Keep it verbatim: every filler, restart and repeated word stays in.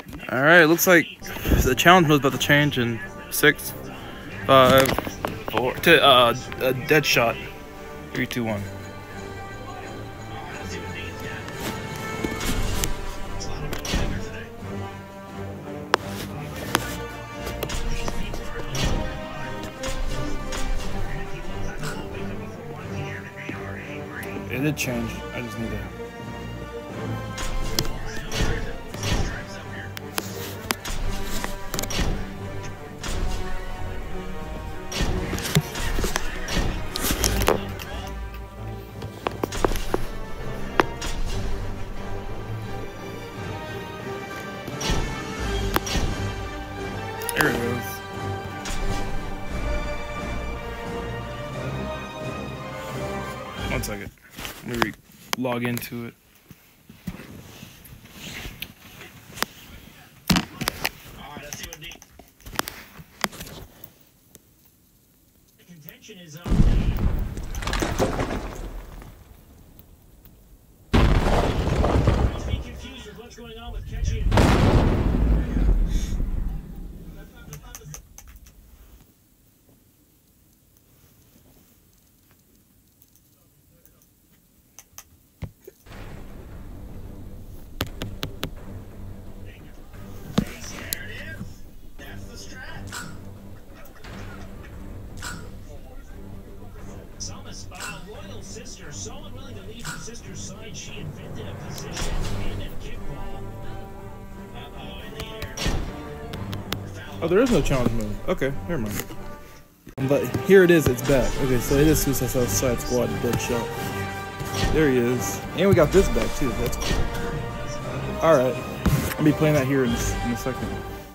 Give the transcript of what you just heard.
Alright, looks like the challenge was about to change in six, five, four, to uh, a dead shot. Three, two, one. It did change. I just need to. There it goes. One second. Let me log into it. Alright, let's see what the, the contention is on. Don't be confused with what's going on with catching. Royal sister, so unwilling to leave her sister's side, she invented a position in a kickball. Uh-oh, in the air. Oh, there is no challenge move. Okay, never mind. But here it is, it's back. Okay, so it is Suicide Side Squad dead shot. There he is. And we got this back too, that's cool. Alright, I'll be playing that here in, in a second.